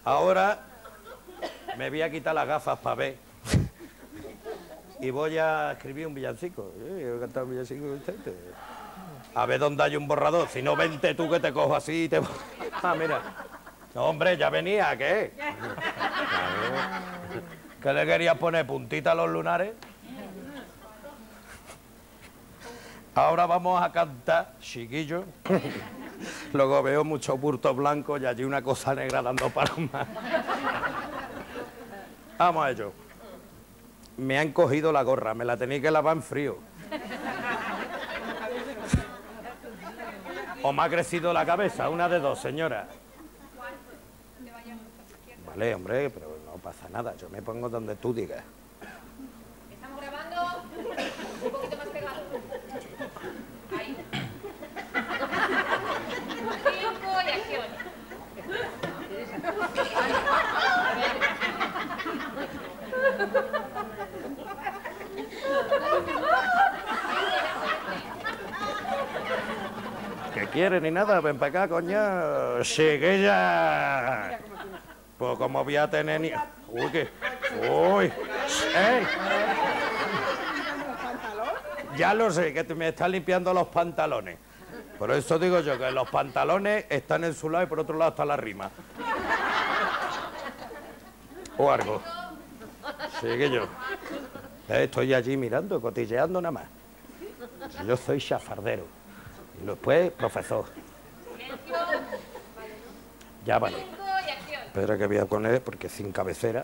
Ahora me voy a quitar las gafas para ver. Y voy a escribir un villancico. Voy a cantar un villancico. A ver dónde hay un borrador. Si no, vente tú que te cojo así y te... Ah, mira. No, hombre, ya venía, ¿qué? ¿Qué le querías poner? ¿Puntita a los lunares? Ahora vamos a cantar, chiquillo. Luego veo muchos burtos blancos y allí una cosa negra dando palomas. Vamos a ello. Me han cogido la gorra, me la tenéis que lavar en frío. ¿O me ha crecido la cabeza? Una de dos, señora. Vale, hombre, pero no pasa nada. Yo me pongo donde tú digas. ¿Estamos grabando? Un poquito más pegado. Ahí. Tiempo y acción. ¿Qué quiere ni nada? Ven para acá, coño. Chiquilla. Pues como voy a tener ni... Uy, ¿qué? Uy. ¡Ey! Ya lo sé, que me estás limpiando los pantalones. Por eso digo yo, que los pantalones están en su lado y por otro lado está la rima. O algo. Chiquillo. Estoy allí mirando, cotilleando nada más. Yo soy chafardero. Y después, profesor. Ya vale. Espera que voy a poner, porque sin cabecera.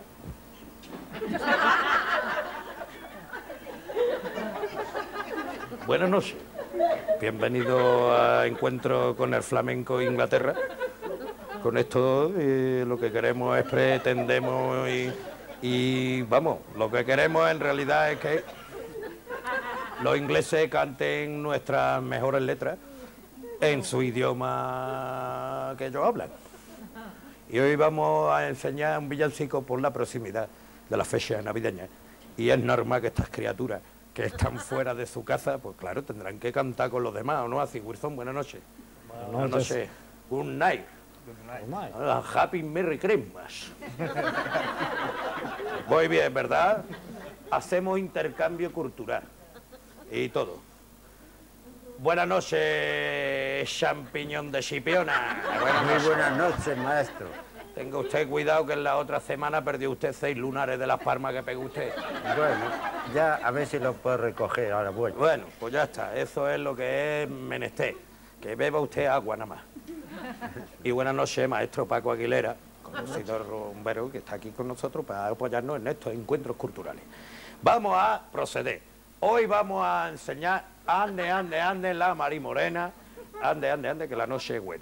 Buenas noches. Bienvenido a Encuentro con el Flamenco Inglaterra. Con esto lo que queremos es pretendemos y vamos, lo que queremos en realidad es que los ingleses canten nuestras mejores letras en su idioma que ellos hablan. Y hoy vamos a enseñar un villancico por la proximidad de la fecha navideña. Y es normal que estas criaturas que están fuera de su casa, pues claro, tendrán que cantar con los demás, ¿o no? Así, Wilson, buenas noches. Buenas noches. Good night. Good night. Happy Merry Christmas. Muy bien, ¿verdad? Hacemos intercambio cultural y todo. Buenas noches, champiñón de Chipiona. Muy buenas noches, maestro. Tenga usted cuidado que en la otra semana perdió usted 6 lunares de las palmas que pegó usted. Bueno, ya a ver si lo puedo recoger ahora. Bueno, pues ya está. Eso es lo que es menester. Que beba usted agua nada más. Y buenas noches, maestro Paco Aguilera, conocido rumbero, que está aquí con nosotros para apoyarnos en estos encuentros culturales. Vamos a proceder. Hoy vamos a enseñar ande, ande, ande, la marimorena. Ande, ande, ande, que la noche es buena.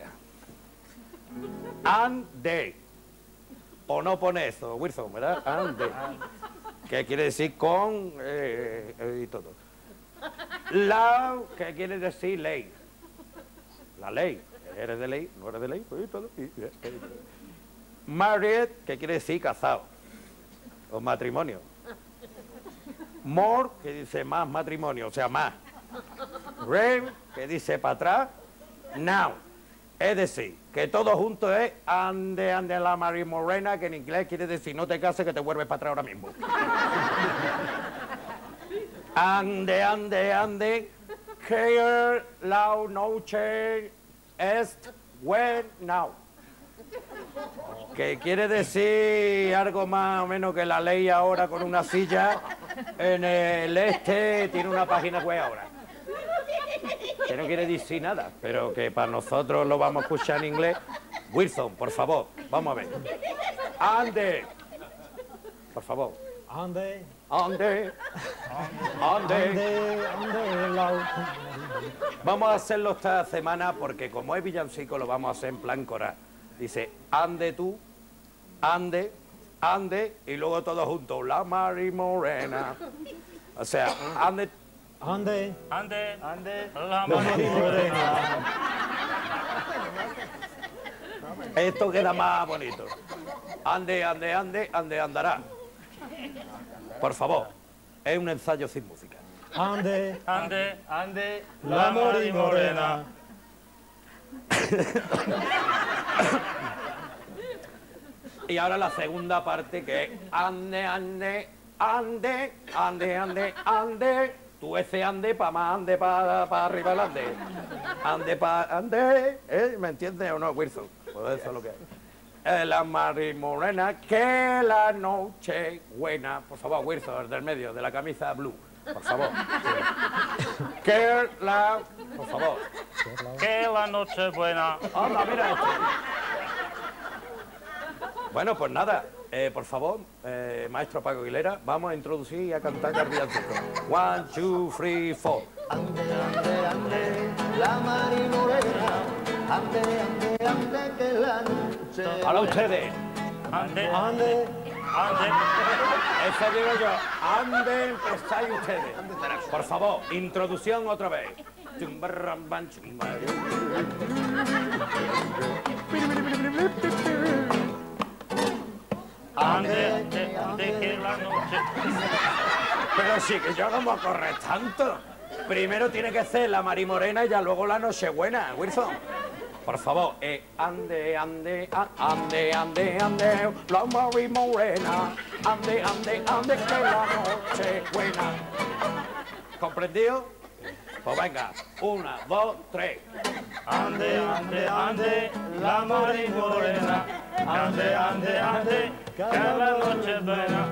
Ande. O no pone eso, Wilson, ¿verdad? Ande. ¿Qué quiere decir con y todo? La, ¿qué quiere decir ley? La ley. ¿Eres de ley? ¿No eres de ley? Pues todo. Married, ¿qué quiere decir casado? O matrimonio. More, que dice más matrimonio, o sea, más. Rain, que dice para atrás. Now. Es decir, que todo junto es ande, ande la marimorena, que en inglés quiere decir no te cases que te vuelves para atrás ahora mismo. Ande, ande, ande, que la noche es when now. Que quiere decir algo más o menos que la ley ahora con una silla en el este tiene una página web ahora. Que no quiere decir nada, pero que para nosotros lo vamos a escuchar en inglés. Wilson, por favor, vamos a ver. Ande. Por favor. Ande. Ande. Ande. Vamos a hacerlo esta semana porque como es villancico lo vamos a hacer en plan coral. Dice, ande tú, ande, ande, y luego todos juntos, la marimorena. O sea, ande. Ande. Ande. Ande. La marimorena. Esto queda más bonito. Ande, ande, ande, ande, andará. Por favor, es un ensayo sin música. Ande. Ande. Ande. La marimorena. Y ahora la segunda parte que es ande, ande, ande, ande, ande, ande. Tú ese ande pa' más, ande pa' arriba el ande. Ande pa' ande. ¿Me entiendes o no, Wilson? Pues eso es lo que es. La marimorena, que la noche buena. Por favor, Wilson, el del medio, de la camisa blue. Por favor. Que la... Por favor. Que la noche es buena. Anda, mira esto. Bueno, pues nada. Por favor, maestro Paco Aguilera, vamos a introducir y a cantar el villancico. 1, 2, 3, 4. Ande, ande, ande, la marimorena. Ande, ande, ande, que la noche. Ahora ustedes. Ande, Ande. ande. Eso digo yo. Ande, empezáis ustedes. Por favor, introducción otra vez. Chumbarramban, chumbaru. Ande, ande, ande, que la noche. Pero sí que yo no me corre tanto. Primero tiene que ser la marimorena y ya luego la nochebuena, Wilson. Por favor, ande, ande, ande, ande, ande, la marimorena. Ande, ande, ande, que la nochebuena. ¿Comprendido? Pues venga, 1, 2, 3. Ande, ande, ande, la marimorena. Ande, ande, ande, que la noche es buena.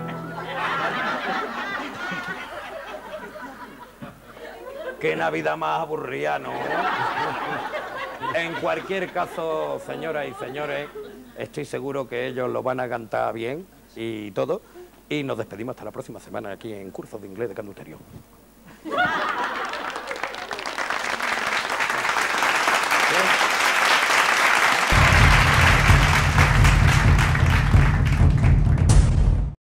Qué Navidad más aburrida, ¿no? En cualquier caso, señoras y señores, estoy seguro que ellos lo van a cantar bien y todo. Y nos despedimos hasta la próxima semana aquí en Cursos de Inglés de Cantuterio.